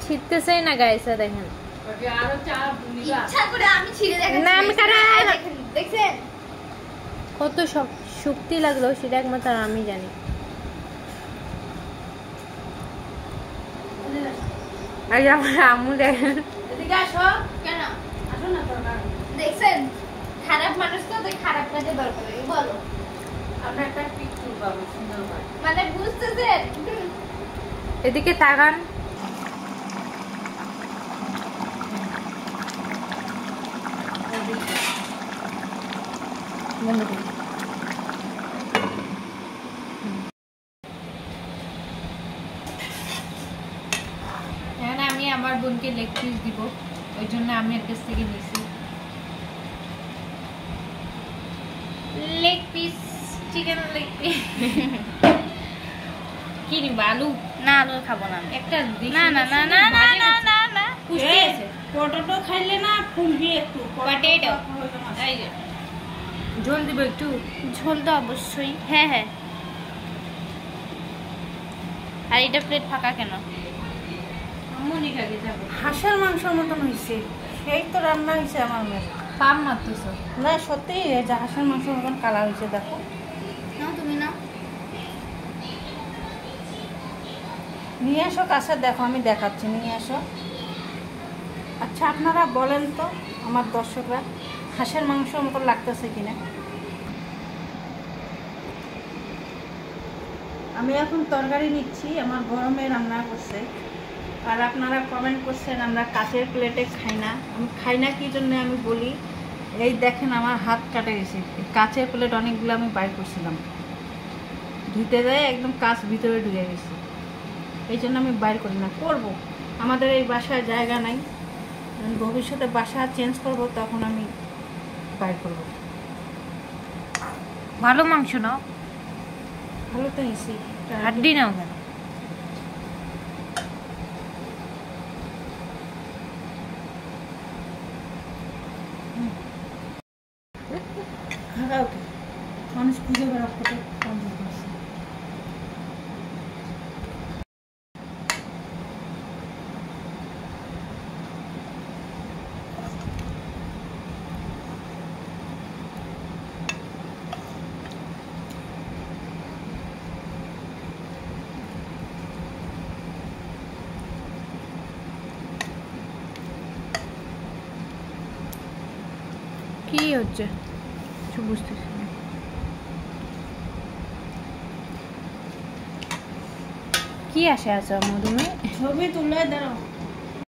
ছিটতেছেই না গাইসা দেখেন। আরো চা ইচ্ছা করে আমি ছিঁড়ে দেখাচ্ছি। না আমি কারা দেখছেন কত শক্তি লাগলো সেটা একমাত্র আমি জানি। আর আমার আম্মু দেখেন এদিকে আসো। কেন আসো না তোমরা? দেখছেন খারাপ মানুষ তো তাই খারাপ কাজে দরকার লাগে বলো। আমরা একটা পিকচার পাবো সুন্দর করে। মানে বুঝতেছেন? এদিকে তাকান। বন্ধ করুন। এখন আমি আমার বোনকে লেগ পিস দিব, ওই জন্য আমি এর কাছ থেকে নিছি leg piece, chicken leg piece. কি নিব? আলু? না আলু খাবো না। একটা না না না না না না না না পুষ্টি আছে। পটেটো খাইলে না ফুলবি একটু। পটেটো এই যে ঝোল দিব একটু। ঝোল তো অবশ্যই। হ্যাঁ হ্যাঁ। আর এটা প্লেট ফাঁকা কেন? মনি কাকে যাবো। হাঁসের মাংসের মতন হয়েছে, সেই তো রান্না হয়েছে আমার মেয়ে। পাম মারতেছো না সত্যি এই যে হাঁসের মাংসের মতন কালার হয়েছে, দেখো। নাও তুমি নাও। নিয়ে আসো কাছে, দেখো আমি দেখাচ্ছি, নিয়ে আসো। আচ্ছা আপনারা বলেন তো আমার দর্শকরা, হাঁসের মাংসের মতো লাগতেছে কিনা। আমি এখন তরকারি নিচ্ছি, আমার গরমে রান্না করছে। আর আপনারা কমেন্ট করছেন আমরা কাচের প্লেটে খাই না। আমি খাই না কি জন্য আমি বলি, এই দেখেন আমার হাত কাটে গেছে। কাচের প্লেট অনেকগুলো আমি বাইর করছিলাম, ধুতে যায় একদম কাচ ভিতরে ঢুকে গেছে, এই জন্য আমি বাইর করি না। করব, আমাদের এই বাসায় জায়গা নাই, ভবিষ্যতে বাসা চেঞ্জ করব তখন আমি বাইর করব। ভালো মাংস নাও, ভালো তো নিছি, হাড্ডি নাও কেন? খাওয়া ওকে মানুষ খুঁজে বেড়া ফটো কমপ্লিট করছে। কি হচ্ছে কিছু বুঝতেছি না। কি আসে আছে মধুমে? ছবি তুলে দাঁড়াও।